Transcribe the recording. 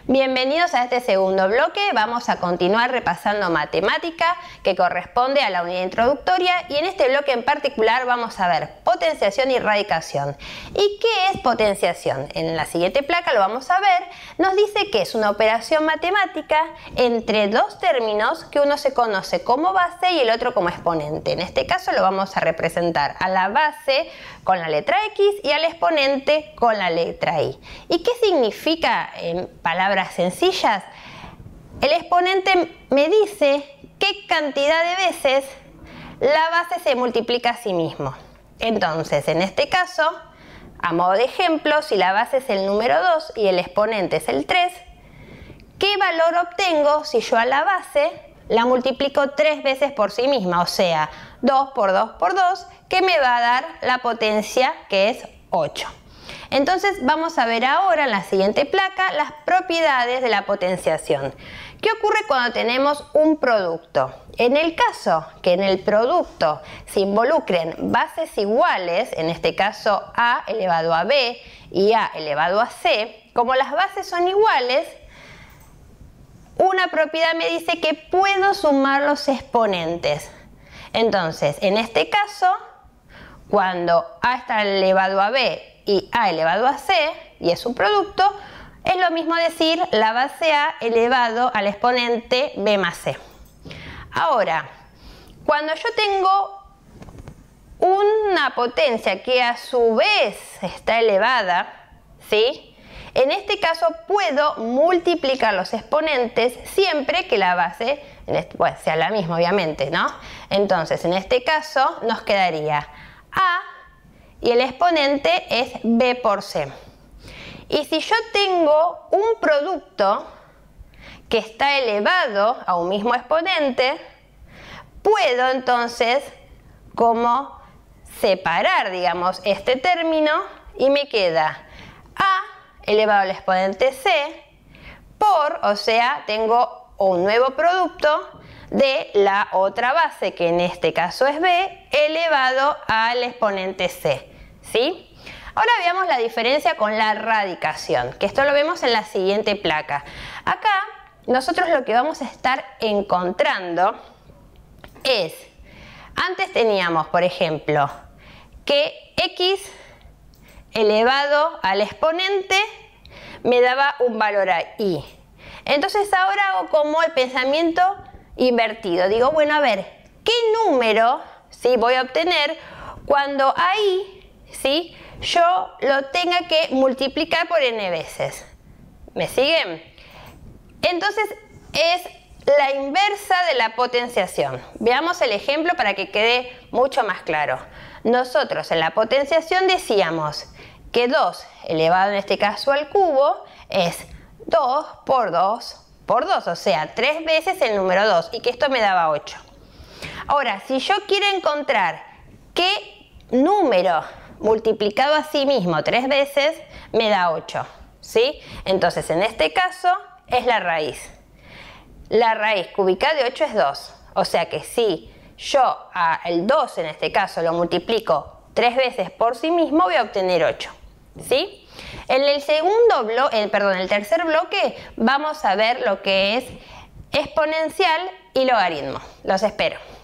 Bienvenidos a este segundo bloque. Vamos a continuar repasando matemática que corresponde a la unidad introductoria y en este bloque en particular vamos a ver potenciación y radicación. ¿Y qué es potenciación? En la siguiente placa lo vamos a ver. Nos dice que es una operación matemática entre dos términos que uno se conoce como base y el otro como exponente. En este caso lo vamos a representar a la base con la letra X y al exponente con la letra Y. ¿Y qué significa en palabras sencillas? El exponente me dice qué cantidad de veces la base se multiplica a sí mismo. Entonces, en este caso, a modo de ejemplo, si la base es el número 2 y el exponente es el 3, ¿qué valor obtengo si yo a la base la multiplico 3 veces por sí misma? O sea, 2 por 2 por 2, que me va a dar la potencia que es 8. Entonces vamos a ver ahora en la siguiente placa las propiedades de la potenciación. ¿Qué ocurre cuando tenemos un producto? En el caso que en el producto se involucren bases iguales, en este caso A elevado a B y A elevado a C, como las bases son iguales, una propiedad me dice que puedo sumar los exponentes. Entonces, en este caso, cuando A está elevado a B y A elevado a C, y es un producto, es lo mismo decir la base A elevado al exponente B más C. Ahora, cuando yo tengo una potencia que a su vez está elevada, ¿sí? En este caso puedo multiplicar los exponentes siempre que la base sea la misma, obviamente, ¿no? Entonces, en este caso nos quedaría A y el exponente es B por C. Y si yo tengo un producto que está elevado a un mismo exponente, puedo entonces como separar, digamos, este término y me queda A elevado al exponente C por, o sea, tengo un nuevo producto de la otra base, que en este caso es B, elevado al exponente C, ¿sí? Ahora veamos la diferencia con la radicación, que esto lo vemos en la siguiente placa. Acá nosotros lo que vamos a estar encontrando es, antes teníamos, por ejemplo, que X elevado al exponente me daba un valor a Y. Entonces ahora hago como el pensamiento invertido. Digo, bueno, a ver, ¿qué número, ¿sí?, voy a obtener cuando ahí, ¿sí?, yo lo tenga que multiplicar por n veces? ¿Me siguen? Entonces es la inversa de la potenciación. Veamos el ejemplo para que quede mucho más claro. Nosotros en la potenciación decíamos que 2 elevado en este caso al cubo es 2 por 2 por 2, o sea, 3 veces el número 2 y que esto me daba 8. Ahora, si yo quiero encontrar qué número multiplicado a sí mismo 3 veces me da 8, ¿sí? Entonces, en este caso es la raíz. La raíz cúbica de 8 es 2, o sea que si yo el 2 en este caso lo multiplico 3 veces por sí mismo voy a obtener 8, ¿sí? En el tercer bloque vamos a ver lo que es exponencial y logaritmo. Los espero.